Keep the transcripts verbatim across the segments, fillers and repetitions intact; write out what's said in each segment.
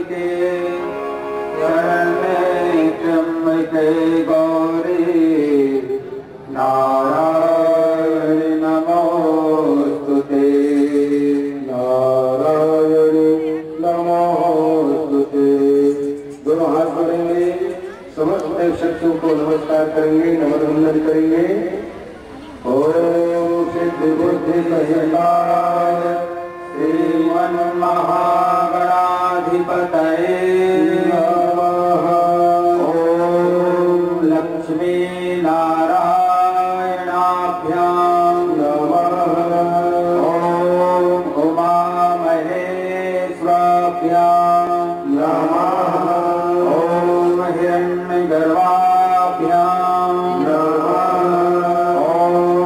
त्र्यंबके शरण्ये त्र्यंबके गौरी नारायणि नमोस्तुते नारायणि नमोस्तुते। दोनों हाथ जोड़ेंगे, समस्त शक्तियों को नमस्कार करेंगे, नमन वंदन करेंगे। ओम सिद्धि बुद्धि सहिताय श्रीमन महागणाधिपतये नमः। ओम लक्ष्मी नारायणाभ्यां नमः। ओम उमा महेश्वराभ्यां नमः। ओम हिरण्यगर्भाभ्यां नमः। ओम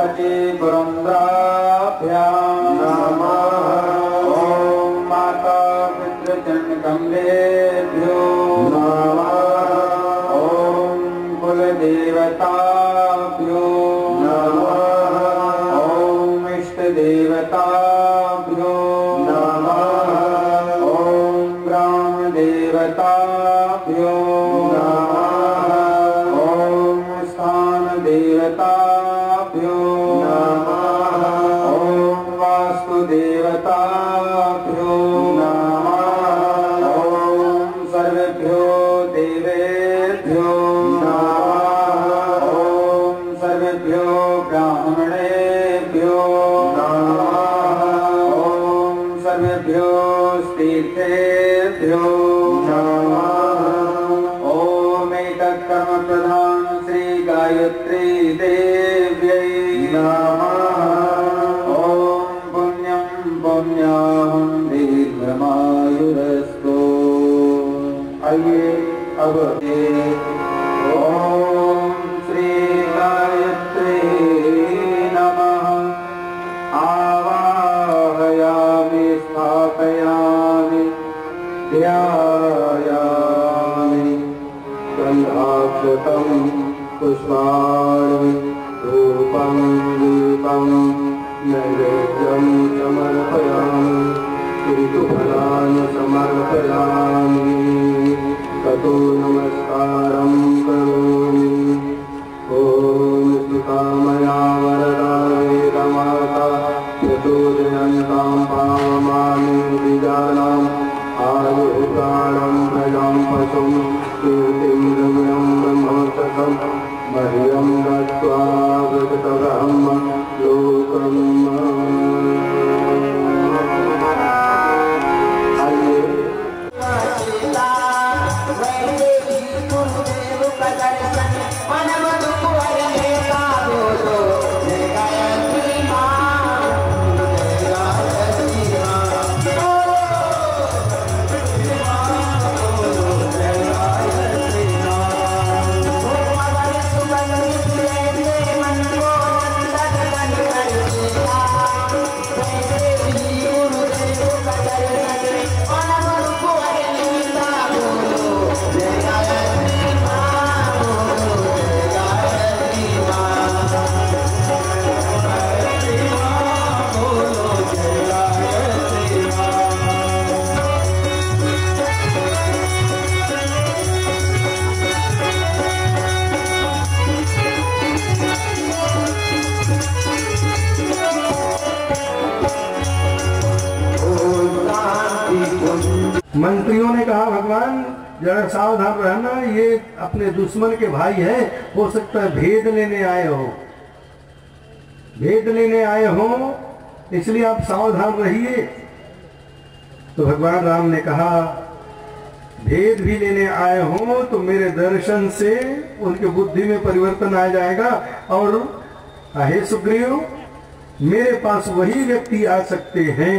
सचिवृन्दाभ्यां नमः। ओम माता पितृचरणकमलेभ्यो नमः। ओम कुलदेवताभ्यो नमः। ओम इष्टदेवताभ्यो नमः। ओम ग्रामदेवताभ्यो नमः। ओम स्थानदेवताभ्यो नमः। ओम वास्तुदेवताभ्यो नमः। ओम सर्वेभ्यो देवेभ्यो नमः। ओम सर्वेभ्यो ब्राह्मणेभ्यो नमः। ओम सर्वेभ्यो तीर्थेभ्यो नमः। ओम एतत्कर्म प्रधान श्री गायत्री देव्यै नमः। ओम पुण्यं पुण्याहं दीर्घमायुरस्तु। आइए अब ओम श्री गायत्री नमः। आवाहयामि स्थापयामि ध्यायामि। गन्धाक्षतं पुष्पाणि धूपं दीपं नैवेद्यं समर्पयामि। ऋतुफलानि समर्पयामि। ततो नमस्कारं करोमि। ओम सुकामया वरदा वेदमाता प्रचोदयन्तां पावमानि बीजानाम् आयुर्प्राणं प्रजां पशुं कीर्तिं रम्यं ब्रह्मोत्तमं मह्यं दत्त्वा विगतगहं लोकम्। मंत्रियों ने कहा भगवान जरा सावधान रहना, ये अपने दुश्मन के भाई है, हो सकता है भेद लेने आए हो, भेद लेने आए हो, इसलिए आप सावधान रहिए। तो भगवान राम ने कहा भेद भी लेने आए हो तो मेरे दर्शन से उनके बुद्धि में परिवर्तन आ जाएगा। और हे सुग्रीव, मेरे पास वही व्यक्ति आ सकते हैं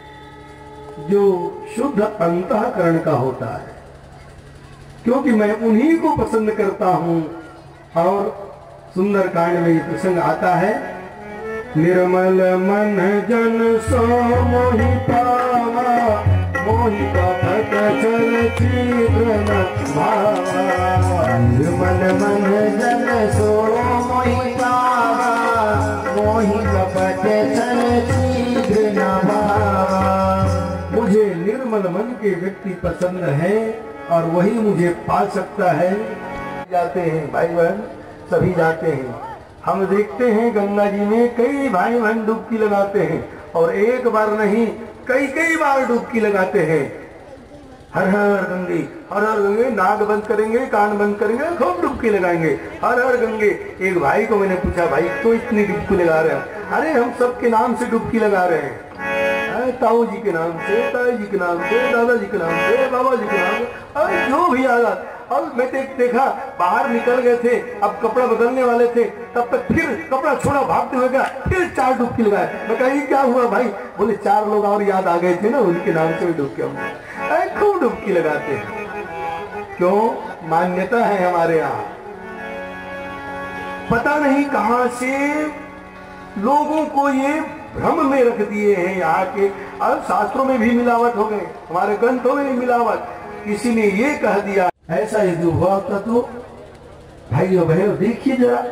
जो शुद्ध अंतःकरण का होता है, क्योंकि मैं उन्हीं को पसंद करता हूं। और सुंदर कांड में ये प्रसंग आता है, निर्मल मन जन सो मोहि पावा, मोहि कपट चल शीघ्र न भावा। निर्मल मन जन सो मोहि पावा, मोहि कपट चल शीघ्र न भावा। मुझे निर्मल मन के व्यक्ति पसंद है और वही मुझे पा सकता है। जाते हैं भाई बहन, सभी जाते हैं। हम देखते हैं गंगा जी में कई भाई बहन डुबकी लगाते हैं और एक बार नहीं कई कई बार डुबकी लगाते हैं। हर हर गंगे, हर हर गंगे, नाक बंद करेंगे, कान बंद करेंगे, खूब डुबकी लगाएंगे, हर हर गंगे। एक भाई को मैंने पूछा, भाई तो इतनी डुबकी लगा रहे हैं? अरे हम सबके नाम से डुबकी लगा रहे हैं, ताऊ जी के नाम से, ताई जी के नाम से, दादाजी के नाम से, बाबा जी के नाम से, अरे जो भी आया। अब मैं देख देखा बाहर निकल गए थे, अब कपड़ा बदलने वाले थे, तब तक फिर कपड़ा छोड़ा भागते हुए गया, फिर चार डुबकी लगाए। मैं कहा ये क्या हुआ भाई? बोले चार लोग और याद आ गए थे ना, उनके नाम से भी डुबकी हम खूब डुबकी लगाते हैं। क्यों? मान्यता है हमारे यहाँ। पता नहीं कहां से लोगों को ये भ्रम में रख दिए हैं यहाँ के। अब शास्त्रों में भी मिलावट हो गए, हमारे ग्रंथों में भी मिलावट, किसी ने ये कह दिया। ऐसा ही जो हुआ होता तो भाइयों बहनों देखिए जरा,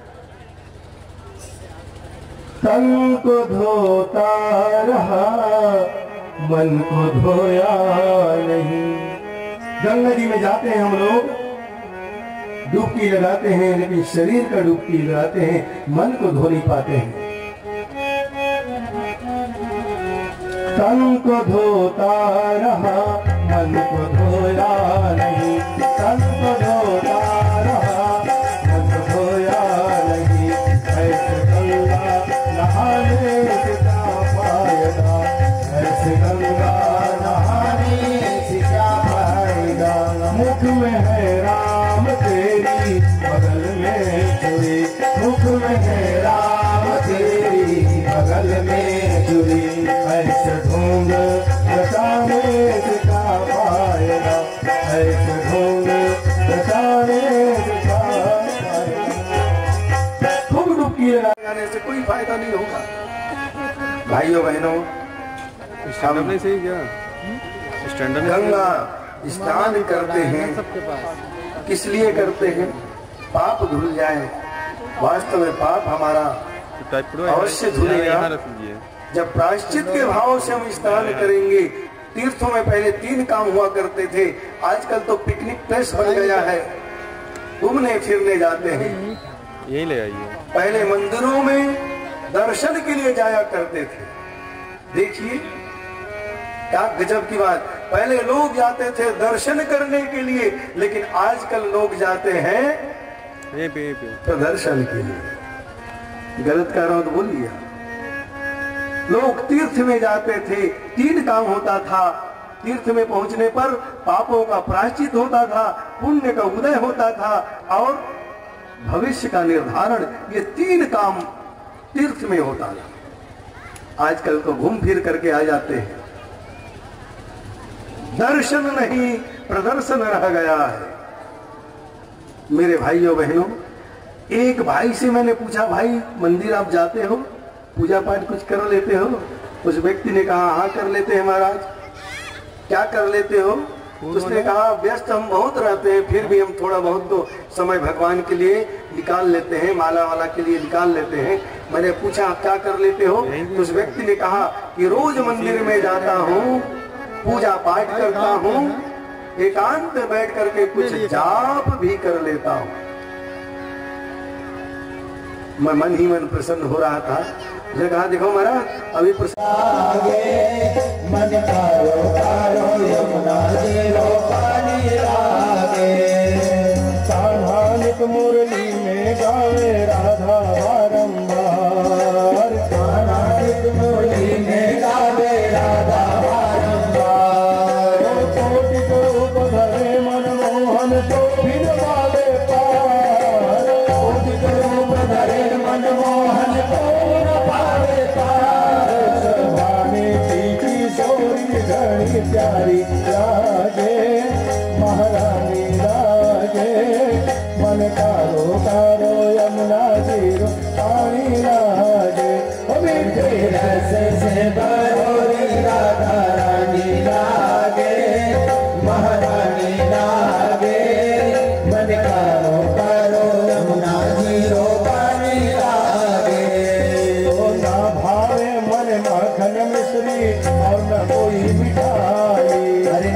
तन को धोता रहा मन को धोया नहीं। गंगा जी में जाते हैं हम लोग, डुबकी लगाते हैं, लेकिन शरीर का डुबकी लगाते हैं, मन को धो नहीं पाते हैं। तन को धोता रहा मन को धोया नहीं, तन को धोता रहा मन को धोया नहीं। ऐसे गंगा नहाने से क्या फायदा, ऐसे गंगा नहाने से क्या फायदा। मुख में है राम तेरी बगल में छुरी, मुख में है राम तेरी बगल में छुरी। ऐसे ढोंग बचाने से क्या फायदा, ऐसे ढोंग बचाने से क्या फायदा। खूब डुबकी लगाने से कोई फायदा नहीं होगा। भाइयों बहनों, नहीं सही क्या स्टैंडर्ड गंगा स्नान करते हैं, किस लिए करते हैं? पाप धुल जाए। वास्तव में पाप हमारा अवश्य धुलेगा जब प्रायश्चित के भाव से हम स्नान करेंगे। तीर्थों में पहले तीन काम हुआ करते थे, आजकल तो पिकनिक प्लेस बन गया है, घूमने फिरने जाते हैं। यही ले आइए। पहले मंदिरों में दर्शन के लिए जाया करते थे। देखिए क्या गजब की बात, पहले लोग जाते थे दर्शन करने के लिए, लेकिन आजकल लोग जाते हैं ये पे, ये पे। प्रदर्शन के लिए। गलत कह रहा हूं तो बोल दिया। लोग तीर्थ में जाते थे, तीन काम होता था। तीर्थ में पहुंचने पर पापों का प्रायश्चित होता था, पुण्य का उदय होता था और भविष्य का निर्धारण, ये तीन काम तीर्थ में होता था। आजकल तो घूम फिर करके आ जाते हैं, दर्शन नहीं प्रदर्शन रह गया है। मेरे भाइयों बहनों, एक भाई से मैंने पूछा, भाई मंदिर आप जाते हो, पूजा पाठ कुछ कर लेते हो? उस व्यक्ति ने कहा हाँ कर लेते हैं महाराज। क्या कर लेते हो? उसने कहा व्यस्त हम बहुत रहते हैं, फिर भी हम थोड़ा बहुत तो समय भगवान के लिए निकाल लेते हैं, माला वाला के लिए निकाल लेते हैं। मैंने पूछा क्या कर लेते हो? तो उस व्यक्ति ने कहा कि रोज मंदिर में जाता हूँ, पूजा पाठ करता हूँ, एकांत में बैठ करके कुछ जाप भी कर लेता हूँ। मैं मन ही मन प्रसन्न हो रहा था। मुझे कहा देखो महाराज अभी प्रसन्न मन कारो कारो यमुना जीरो पानी लागे। कान्हानिक मुरली में गावे राधा बारंबार, कान्हानिक मुरली में गावे राधा बारंबार। कोटि को रूप धरे मनमोहन तो फिर पावे पार, कोटि को रूप धरे मनमोहन तो पावे पार। सभाने की किशोरी घड़ी प्यारी लागे, महारानी लागे। मन कारो कारो यमुना जीरो पानी लागे। मीठे रस से भरोरी राधा रानी लागे, महारानी लागे। मन कारो कारो यमुना जीरो पानी लागे। तो ना भावे मन माखन मिश्री और न कोई मिठाई,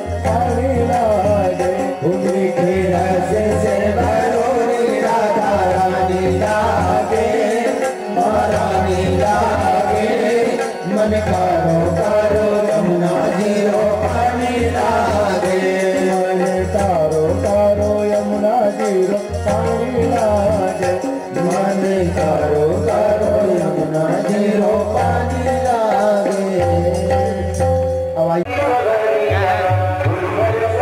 पानी लागे, मीठे रस से भरोरी राधा रानी लागे, महारानी लागे, मन कारो कारो यमुना जीरो पानी लागे, मन कारो कारो यमुना जीरो पानी लागे, मन कारो कारो यमुना जीरो पानी लागे। अब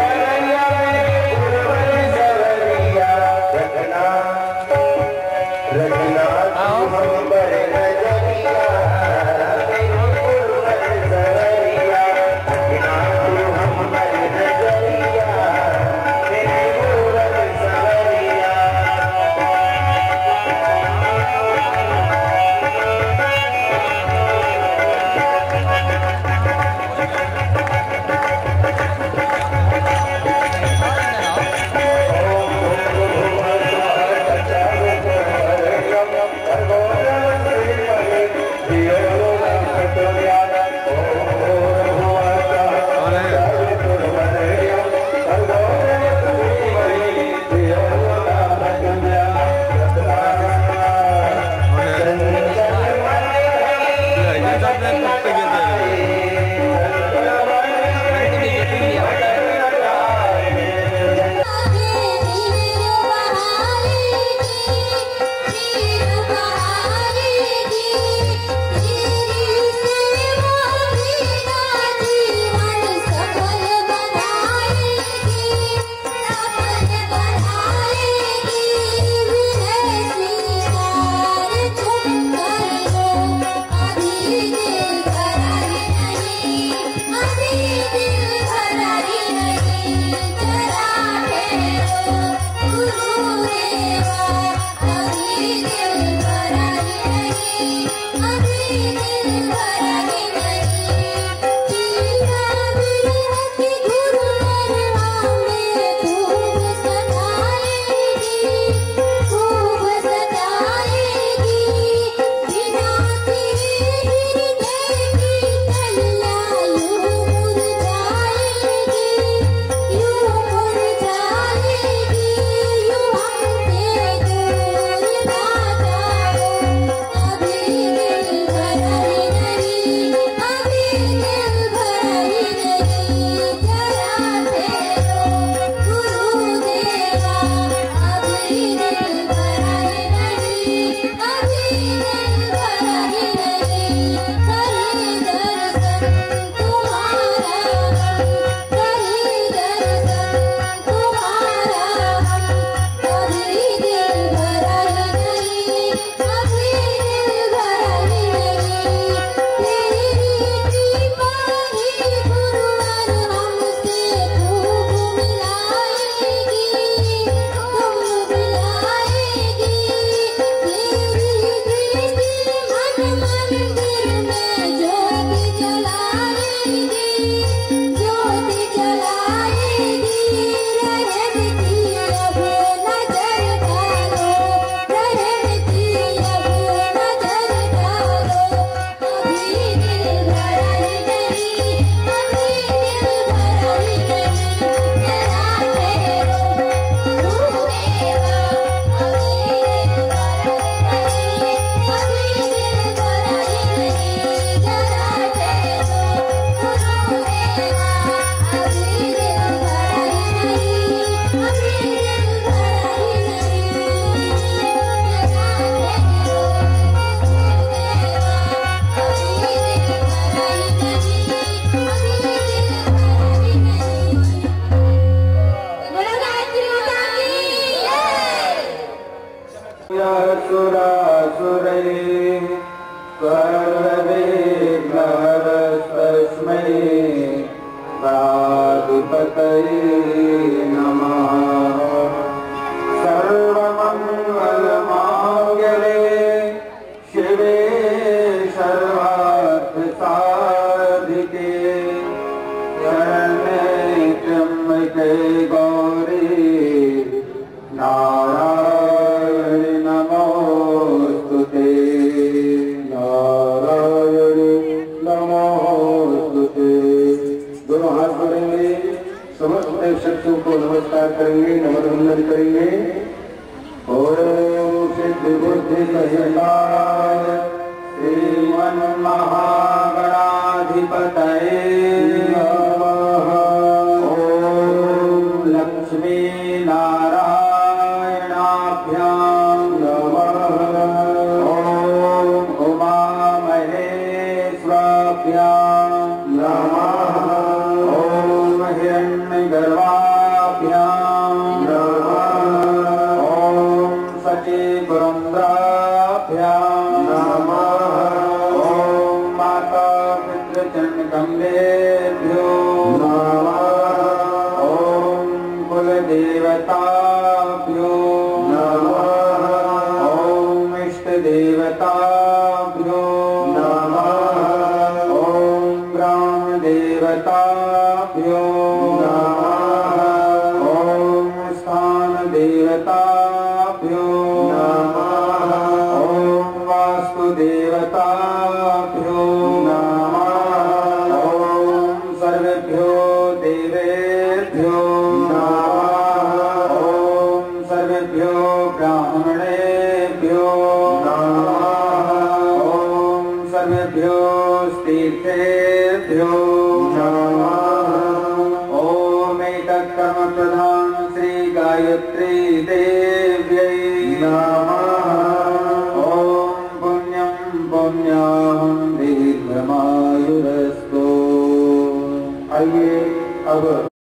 समस्त शक्तियों को नमस्कार करेंगे, नमन वंदन करेंगे। ओम सिद्धि बुद्धि सहिताय श्रीमन्महागणाधिपतये नमः। ओम लक्ष्मी नारायणाभ्यां नमः। ओम उमा महेश्वराभ्यां नमः। ओम हिरण्यगर्भाभ्यां नमः। ओम सचिपुरन्द्राभ्यां नमः। ओम माता पितृचरणकमलेभ्यो नमः। ओम कुलदेवताभ्यो नमः। ओम इष्टदेवताभ्यो नमः। ओम ग्रामदेवताभ्यो नमः। ओम स्थानदेवताभ्यो नमः। ओम वास्तुदेवताभ्यो नमः। ओम सर्वेभ्यो देवेभ्यो नमः। ओम सर्वेभ्यो ब्राह्मणेभ्यो नमः। ओम सर्वेभ्यो तीर्थेभ्यो नमः। ओम एतत्कर्म प्रधान श्री गायत्री देव्यै नमः। ओम पुण्यं पुण्याहं दीर्घमायुरस्तु। आइए अब